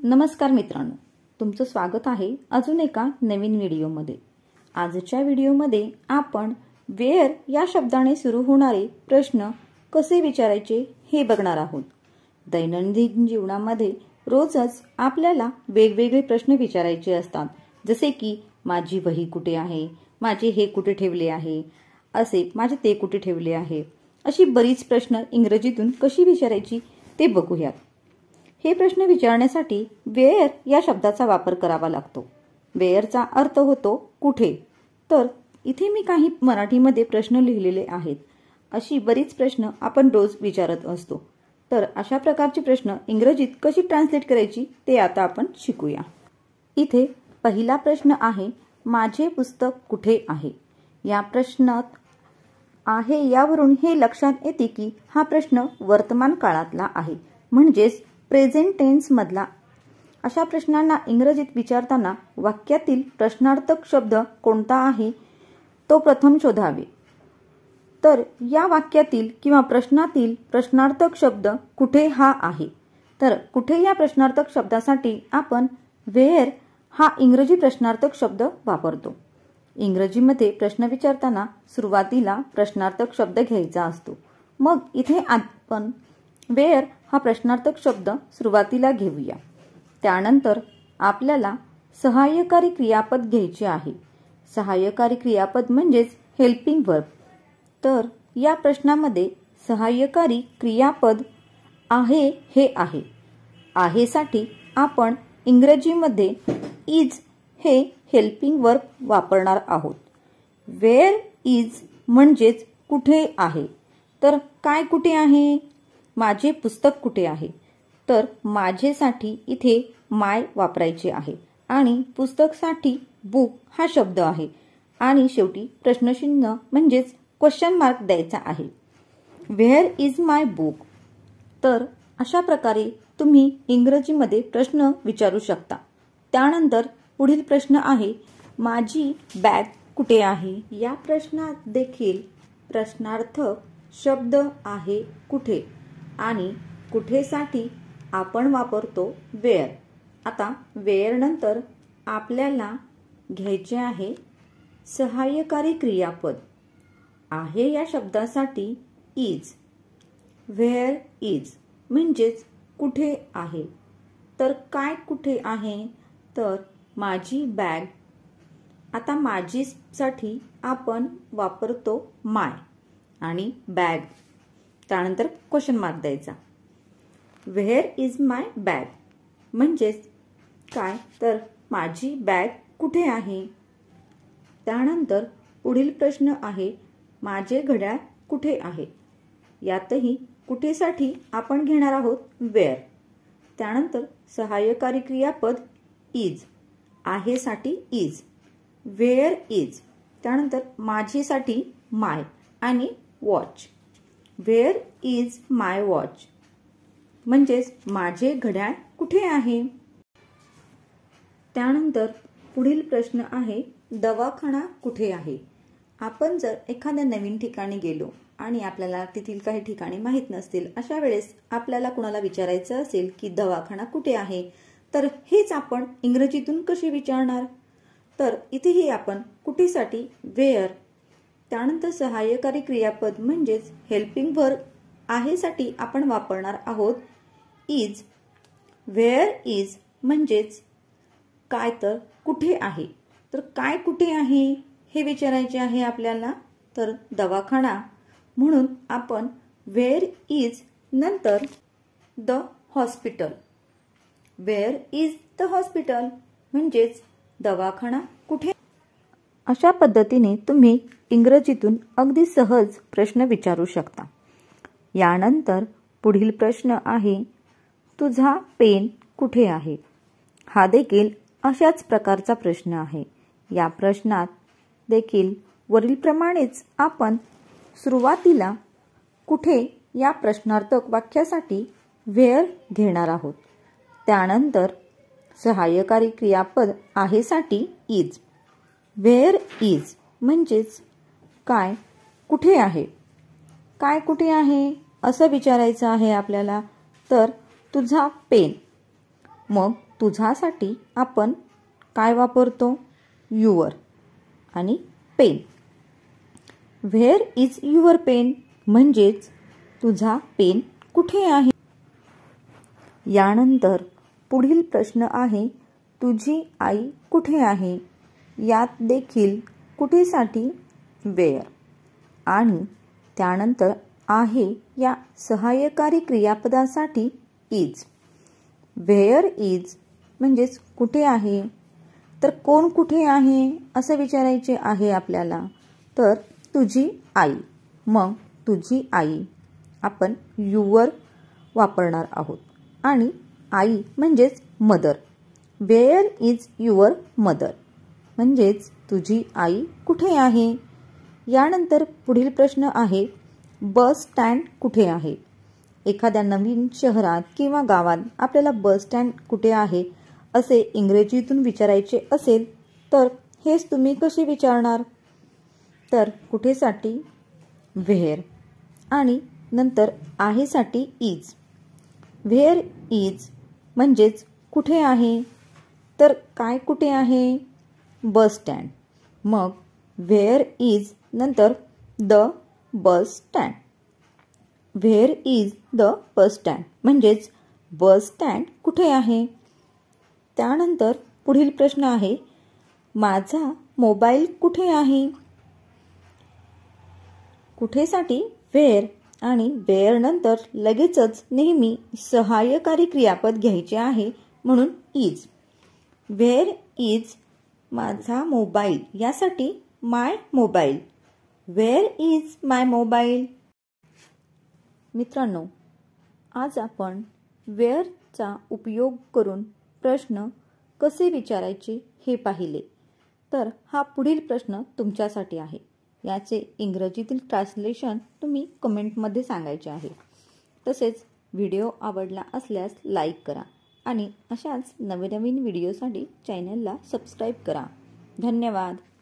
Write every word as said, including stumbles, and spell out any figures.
नमस्कार मित्रांनो, तुमचं स्वागत आहे अजून एका नवीन व्हिडिओमध्ये। आजच्या व्हिडिओमध्ये आपण वेअर या शब्दाने सुरू होणारे प्रश्न कसे विचारायचे हे बघणार आहोत। दैनंदिन जीवनामध्ये रोजच आपल्याला वेगवेगळे प्रश्न विचारायचे असतात, जसे की माझी वही कुठे आहे, माझे हे कुठे ठेवले आहे, असे माझे ते कुठे ठेवले आहे। अशी बरीच प्रश्न इंग्रजीतून कशी विचारायची ते बघूयात। हे प्रश्न विचारण्यासाठी वेअर या शब्दाचा वापर करावा लागतो। वेअरचा अर्थ होतो कुठे। तर इथे मी काही मराठीमध्ये प्रश्न लिहिलेले आहेत। अशी बरीच प्रश्न आपण रोज विचारत असतो। तर अशा प्रकारचे प्रश्न इंग्रजीत कशी ट्रान्सलेट करायची ते आता आपण शिकूया। इथे पहिला प्रश्न आहे, माझे पुस्तक कुठे आहे। या प्रश्नात आहे यावरून हे लक्षात येते की हा प्रश्न वर्तमान काळातला आहे, म्हणजेच प्रेझेंट टेन्स मधला। अशा प्रश्नांना इंग्रजीत विचारताना वाक्यातील प्रश्नार्थक शब्द कोणता आहे तो प्रथम शोधावे। तर या वाक्यातील किंवा प्रश्नातील प्रश्नार्थक शब्द कुठे हा आहे। तर कुठे या प्रश्नार्थक शब्दासाठी आपण वेअर हा इंग्रजी प्रश्नार्थक शब्द वापरतो। इंग्रजीमध्ये प्रश्न विचारताना सुरुवातीला प्रश्नार्थक शब्द घ्यायचा असतो। मग इथे आपण वेअर हा प्रश्नार्थक शब्द सुरुवातीला घेऊया। त्यानंतर आपल्याला सहाय्यकारी क्रियापद घ्यायचे आहे। सहाय्यकारी क्रियापद म्हणजेच हेल्पिंग वर्ब। तर या प्रश्नामध्ये सहाय्यकारी क्रियापद आहे हे आहे। आहे साठी आपण इंग्रजीमध्ये इज हे हेल्पिंग वर्ब वापरणार आहोत। वेअर इज म्हणजेच कुठे आहे। तर काय कुठे आहे? माझे पुस्तक कुठे आहे? तर माझेसाठी इथे माय वापरायचे आहे आणि पुस्तकसाठी बुक हा शब्द आहे आणि शेवटी प्रश्नचिन्ह म्हणजेच क्वेश्चन मार्क द्यायचा आहे। Where is my book. तर अशा प्रकारे तुम्ही इंग्रजीमध्ये प्रश्न विचारू शकता। त्यानंतर पुढील प्रश्न आहे, माझी बॅग कुठे आहे। या प्रश्नात देखील प्रश्नार्थक शब्द आहे कुठे आणि कुठेसाठी आपण वापरतो वेअर। आता वेअर नंतर आपल्याला घ्यायचे आहे सहाय्यकारी क्रियापद। आहे या शब्दासाठी इज। वेअर इज म्हणजेच कुठे आहे। तर काय कुठे आहे? तर माझी बॅग। आता माझी साठी आपण वापरतो माय आणि बॅग, त्यानंतर क्वेश्चन मार्क द्यायचा। वेअर इज माय बॅग म्हणजेच काय? तर माझी बॅग कुठे आहे। त्यानंतर पुढील प्रश्न आहे, माझे घड्याळ कुठे आहे। यातही कुठेसाठी आपण घेणार आहोत वेअर। त्यानंतर सहाय्यकारी क्रियापद इज। आहे साठी इज। Where is. त्यानंतर माझेसाठी माय आणि watch. Where is my watch म्हणजेच माझे घड्याळ कुठे आहे। त्यानंतर पुढील प्रश्न आहे, दवाखाना कुठे आहे। आपण जर एखाद्या नवीन ठिकाणी गेलो आणि आपल्याला तिथील काही ठिकाणे माहीत नसतील, अशा वेळेस आपल्याला कुणाला विचारायचं असेल की दवाखाना कुठे आहे, तर हेच आपण इंग्रजीतून कसे विचारणार। तर इथेही आपण कुठेसाठी वेअर, त्यानंतर सहाय्यकारी क्रियापद म्हणजेच हेल्पिंग वर्ब आहे साठी आपण वापरणार आहोत इज। वेअर इज म्हणजेच काय? तर कुठे आहे। तर काय कुठे आहे हे विचारायचे आहे आपल्याला। तर दवाखाना म्हणून आपण वेअर इज नंतर the hospital. Where is the hospital म्हणजेच दवाखाना कुठे। अशा पद्धतीने तुम्ही इंग्रजीतून अगदी सहज प्रश्न विचारू शकता। यानंतर पुढील प्रश्न आहे, तुझा पेन कुठे आहे। हा देखील अशाच प्रकारचा प्रश्न आहे। या प्रश्नात देखील वरीलप्रमाणेच आपण सुरुवातीला कुठे या प्रश्नार्थक वाक्यासाठी वेअर घेणार आहोत। त्यानंतर सहाय्यकारी क्रियापद आहे साठी इज। वेअर इज म्हणजेच काय कुठे आहे। काय कुठे आहे असं विचारायचं आहे आपल्याला। तर तुझा पेन मग तुझ्यासाठी आपण काय वापरतो? युअर आणि pen. Where is your pen म्हणजेच तुझा पेन कुठे आहे? यानंतर पुढील प्रश्न आहे तुझी आई कुठे आहे? यात देखील कुठेसाठी वेअर आणि त्यानंतर आहे या सहाय्यकारी क्रियापदासाठी इज. व्हेअर इज म्हणजेच कुठे आहे? तर कोण कुठे आहे असं विचारायचे आहे आपल्याला. तर तुझी आई. मग तुझी आई आपण युअर वापरणार आहोत आणि आई म्हणजेच mother. Where is your mother म्हणजेच तुझी आई कुठे आहे? यानंतर पुढील प्रश्न आहे बस स्टँड कुठे आहे? एखाद्या नवीन शहरात किंवा गावात आपल्याला बस स्टँड कुठे आहे असे इंग्रजीतून विचारायचे असेल तर हेच तुम्ही कसे विचारणार? तर कुठेसाठी व्हेअर आणि नंतर आहेसाठी इज. व्हेअर इज म्हणजेच कुठे आहे? तर काय कुठे आहे? Bus stand. मग व्हेअर इज नंतर the bus stand. Where is the bus stand म्हणजेच बस स्टँड कुठे आहे? त्यानंतर पुढील प्रश्न आहे माझा मोबाईल कुठे आहे? कुठेसाठी व्हेअर आणि व्हेअर नंतर लगेचच नेहमी सहाय्यकारी क्रियापद घ्यायचे आहे म्हणून इज. व्हेअर इज माझा मोबाईल यासाठी my mobile. Where is my mobile. मित्रांनो, आज आपण व्हेअरचा उपयोग करून प्रश्न कसे विचारायचे हे पाहिले. तर हा पुढील प्रश्न तुमच्यासाठी आहे. याचे इंग्रजीतील ट्रान्सलेशन तुम्ही कमेंटमध्ये सांगायचे आहे. तसेच व्हिडिओ आवडला असल्यास लाईक करा आणि अशाच नवीन नवीन व्हिडिओसाठी चॅनलला सबस्क्राईब करा. धन्यवाद.